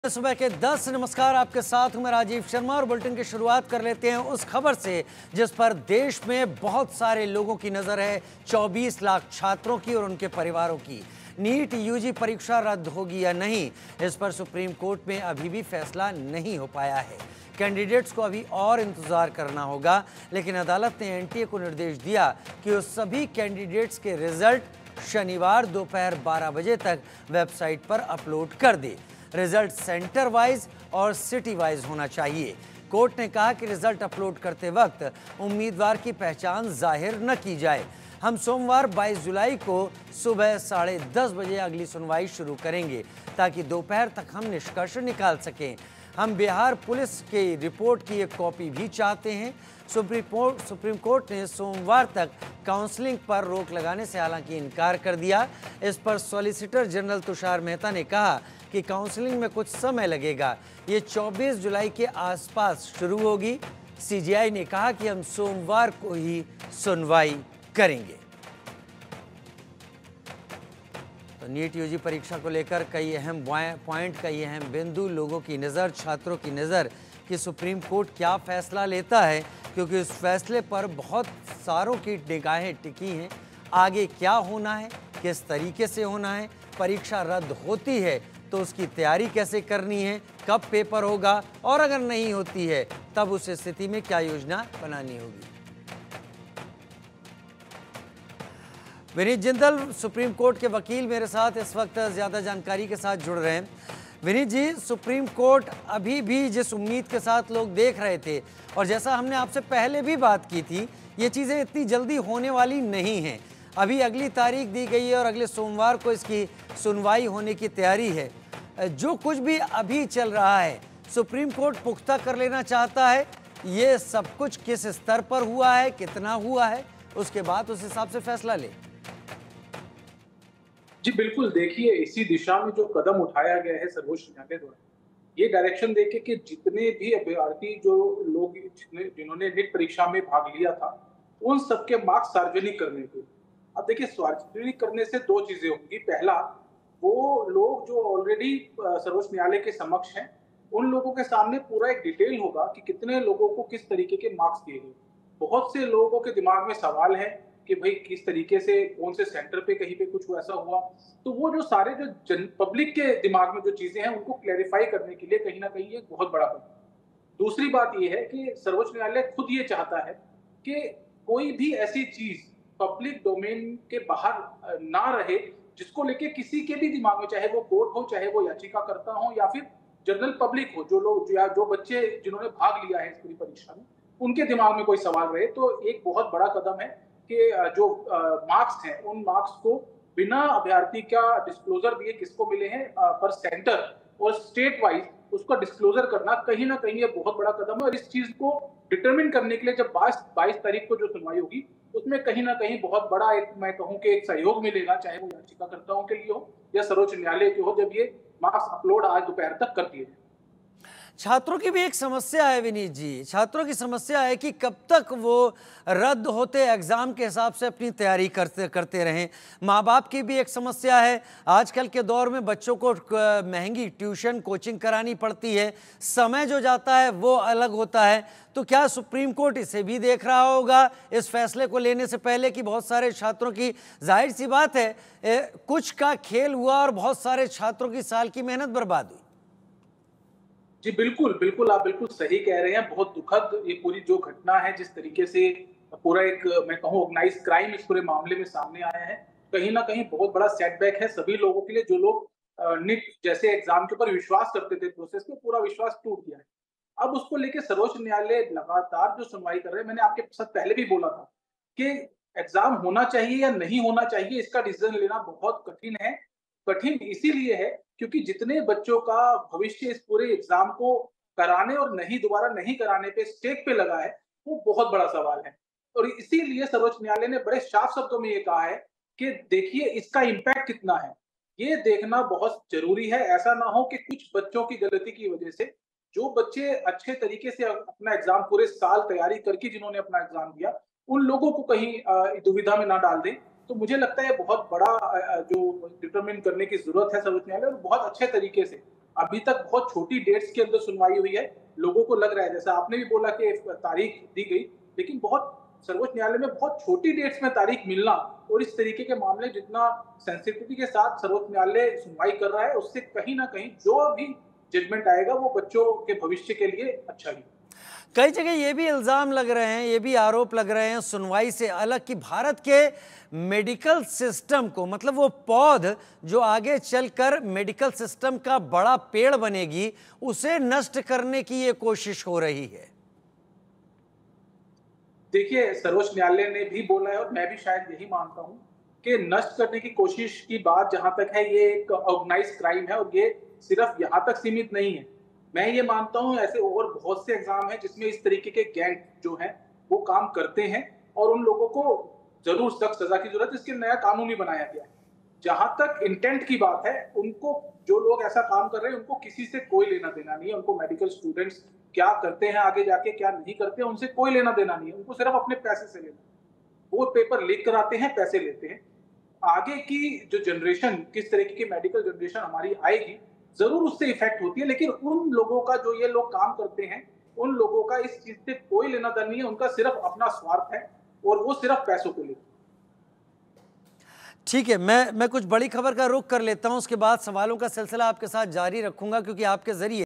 सुबह के 10 नमस्कार। आपके साथ हूं मैं राजीव शर्मा और बुलेटिन की शुरुआत कर लेते हैं उस खबर से जिस पर देश में बहुत सारे लोगों की नजर है। 24 लाख छात्रों की और उनके परिवारों की नीट यूजी परीक्षा रद्द होगी या नहीं, इस पर सुप्रीम कोर्ट में अभी भी फैसला नहीं हो पाया है। कैंडिडेट्स को अभी और इंतजार करना होगा, लेकिन अदालत ने एनटीए को निर्देश दिया कि उस सभी कैंडिडेट्स के रिजल्ट शनिवार दोपहर 12 बजे तक वेबसाइट पर अपलोड कर दे। रिजल्ट सेंटर वाइज और सिटी वाइज होना चाहिए। कोर्ट ने कहा कि रिजल्ट अपलोड करते वक्त उम्मीदवार की पहचान जाहिर न की जाए। हम सोमवार 22 जुलाई को सुबह 10:30 बजे अगली सुनवाई शुरू करेंगे ताकि दोपहर तक हम निष्कर्ष निकाल सकें। हम बिहार पुलिस की रिपोर्ट की एक कॉपी भी चाहते हैं। सुप्रीम कोर्ट ने सोमवार तक काउंसलिंग पर रोक लगाने से हालांकि इनकार कर दिया। इस पर सॉलिसिटर जनरल तुषार मेहता ने कहा कि काउंसलिंग में कुछ समय लगेगा, ये 24 जुलाई के आसपास शुरू होगी। सीजेआई ने कहा कि हम सोमवार को ही सुनवाई करेंगे। तो नीट यूजी परीक्षा को लेकर कई अहम पॉइंट, कई अहम बिंदु, लोगों की नज़र, छात्रों की नज़र कि सुप्रीम कोर्ट क्या फैसला लेता है, क्योंकि इस फैसले पर बहुत सारों की निगाहें टिकी हैं। आगे क्या होना है, किस तरीके से होना है, परीक्षा रद्द होती है तो उसकी तैयारी कैसे करनी है, कब पेपर होगा और अगर नहीं होती है तब उस स्थिति में क्या योजना बनानी होगी। विनीत जिंदल सुप्रीम कोर्ट के वकील मेरे साथ इस वक्त ज़्यादा जानकारी के साथ जुड़ रहे हैं। विनीत जी, सुप्रीम कोर्ट अभी भी जिस उम्मीद के साथ लोग देख रहे थे और जैसा हमने आपसे पहले भी बात की थी, ये चीज़ें इतनी जल्दी होने वाली नहीं हैं। अभी अगली तारीख दी गई है और अगले सोमवार को इसकी सुनवाई होने की तैयारी है। जो कुछ भी अभी चल रहा है, सुप्रीम कोर्ट पुख्ता कर लेना चाहता है। ये सब कुछ किस स्तर पर हुआ है, कितना हुआ है, उसके बाद उस हिसाब से फैसला ले। जी बिल्कुल, देखिए इसी दिशा में जो कदम उठाया गया है सर्वोच्च न्यायालय द्वारा, ये डायरेक्शन देके कि जितने भी अभ्यर्थी जो लोग जिन्होंने नीट परीक्षा में भाग लिया था, उन सबके मार्क्स सार्वजनिक करने के। अब देखिए, सार्वजनिक करने से दो चीजें होंगी। पहला, वो लोग जो ऑलरेडी सर्वोच्च न्यायालय के समक्ष हैं, उन लोगों के सामने पूरा एक डिटेल होगा कि कितने लोगों को किस तरीके के मार्क्स दिए गए। बहुत से लोगों के दिमाग में सवाल है कि भाई किस तरीके से कौन से सेंटर पे कहीं पे कुछ ऐसा हुआ, तो वो जो सारे जो पब्लिक के दिमाग में जो चीजें हैं उनको क्लैरिफाई करने के लिए कहीं ना कहीं एक बहुत बड़ा कदम। दूसरी बात ये है कि सर्वोच्च न्यायालय खुद ये चाहता है कि कोई भी ऐसी चीज पब्लिक डोमेन के बाहर ना रहे जिसको लेके किसी के भी दिमाग में, चाहे वो कोर्ट हो, चाहे वो याचिकाकर्ता हो या फिर जनरल पब्लिक हो, जो लोग या जो बच्चे जिन्होंने भाग लिया है इस पूरी परीक्षा में, उनके दिमाग में कोई सवाल रहे। तो एक बहुत बड़ा कदम है कि जो मार्क्स हैं उन मार्क्स को बिना अभ्यर्थी का डिस्क्लोजर दिए किसको मिले हैं पर सेंटर और स्टेट वाइज उसका डिस्क्लोजर करना कहीं ना कहीं ये बहुत बड़ा कदम है। और इस चीज को डिटरमिन करने के लिए जब 22 तारीख को जो सुनवाई होगी उसमें कहीं ना कहीं बहुत बड़ा एक, मैं कहूं कि एक सहयोग मिलेगा, चाहे वो याचिकाकर्ताओं के लिए हो या सर्वोच्च न्यायालय के हो, जब ये मार्क्स अपलोड आज दोपहर तक कर दिए जाए। छात्रों की भी एक समस्या है विनीत जी, छात्रों की समस्या है कि कब तक वो रद्द होते एग्जाम के हिसाब से अपनी तैयारी करते रहें। माँ बाप की भी एक समस्या है। आजकल के दौर में बच्चों को महंगी ट्यूशन कोचिंग करानी पड़ती है, समय जो जाता है वो अलग होता है। तो क्या सुप्रीम कोर्ट इसे भी देख रहा होगा इस फैसले को लेने से पहले कि बहुत सारे छात्रों की, जाहिर सी बात है, कुछ का खेल हुआ और बहुत सारे छात्रों की साल की मेहनत बर्बाद हुई। जी बिल्कुल, बिल्कुल, आप बिल्कुल सही कह रहे हैं। बहुत दुखद ये पूरी जो घटना है, जिस तरीके से पूरा एक, मैं कहूँ, ऑर्गेनाइज्ड क्राइम इस पूरे मामले में सामने आया है, कहीं न कहीं बहुत बड़ा सेटबैक है सभी लोगों के लिए जो लोग नीट जैसे एग्जाम के ऊपर विश्वास करते थे। प्रोसेस में पूरा विश्वास टूट गया है। अब उसको लेके सर्वोच्च न्यायालय लगातार जो सुनवाई कर रहे हैं, मैंने आपके साथ पहले भी बोला था कि एग्जाम होना चाहिए या नहीं होना चाहिए, इसका डिसीजन लेना बहुत कठिन है। कठिन इसीलिए है क्योंकि जितने बच्चों का भविष्य इस पूरे एग्जाम को कराने और नहीं दोबारा नहीं कराने पे स्टेक पे लगा है, वो बहुत बड़ा सवाल है। और इसीलिए सर्वोच्च न्यायालय ने बड़े साफ शब्दों में ये कहा है कि देखिए इसका इम्पैक्ट कितना है, ये देखना बहुत जरूरी है। ऐसा ना हो कि कुछ बच्चों की गलती की वजह से, जो बच्चे अच्छे तरीके से अपना एग्जाम पूरे साल तैयारी करके जिन्होंने अपना एग्जाम दिया, उन लोगों को कहीं दुविधा में ना डाल दें। तो मुझे लगता है बहुत बड़ा जो डिटरमिन करने की जरूरत है सर्वोच्च न्यायालय, और बहुत अच्छे तरीके से अभी तक बहुत छोटी डेट्स के अंदर सुनवाई हुई है। लोगों को लग रहा है, जैसा आपने भी बोला कि तारीख दी गई, लेकिन बहुत सर्वोच्च न्यायालय में बहुत छोटी डेट्स में तारीख मिलना और इस तरीके के मामले जितना सेंसिटिविटी के साथ सर्वोच्च न्यायालय सुनवाई कर रहा है, उससे कहीं ना कहीं जो भी जजमेंट आएगा वो बच्चों के भविष्य के लिए अच्छा ही। कई जगह ये भी इल्जाम लग रहे हैं, ये भी आरोप लग रहे हैं सुनवाई से अलग कि भारत के मेडिकल सिस्टम को, मतलब वो पौध जो आगे चलकर मेडिकल सिस्टम का बड़ा पेड़ बनेगी, उसे नष्ट करने की ये कोशिश हो रही है। देखिए, सर्वोच्च न्यायालय ने भी बोला है और मैं भी शायद यही मानता हूं कि नष्ट करने की कोशिश की बात जहां तक है, ये एक ऑर्गेनाइज्ड क्राइम है और ये सिर्फ यहां तक सीमित नहीं है। मैं ये मानता हूं ऐसे और बहुत से एग्जाम हैं जिसमें इस तरीके के गैंग जो हैं वो काम करते हैं और उन लोगों को जरूर सख्त सजा की जरूरत है। इसके नया कानून ही बनाया गया है। जहां तक इंटेंट की बात है, उनको जो लोग ऐसा काम कर रहे हैं उनको किसी से कोई लेना देना नहीं है। उनको मेडिकल स्टूडेंट्स क्या करते हैं आगे जाके, क्या नहीं करते हैं, उनसे कोई लेना देना नहीं है। उनको सिर्फ अपने पैसे से लेना। वो पेपर लीक कराते हैं, पैसे लेते हैं। आगे की जो जनरेशन, किस तरीके की मेडिकल जनरेशन हमारी आएगी, जरूर उससे इफेक्ट होती है, लेकिन उन लोगों का जो ये लोग काम करते हैं, उन लोगों का इस चीज से कोई लेना देना नहीं है। उनका सिर्फ अपना स्वार्थ है और वो सिर्फ पैसों को लेकर। ठीक है, मैं कुछ बड़ी खबर का रुख कर लेता हूं, उसके बाद सवालों का सिलसिला आपके साथ जारी रखूंगा, क्योंकि आपके जरिए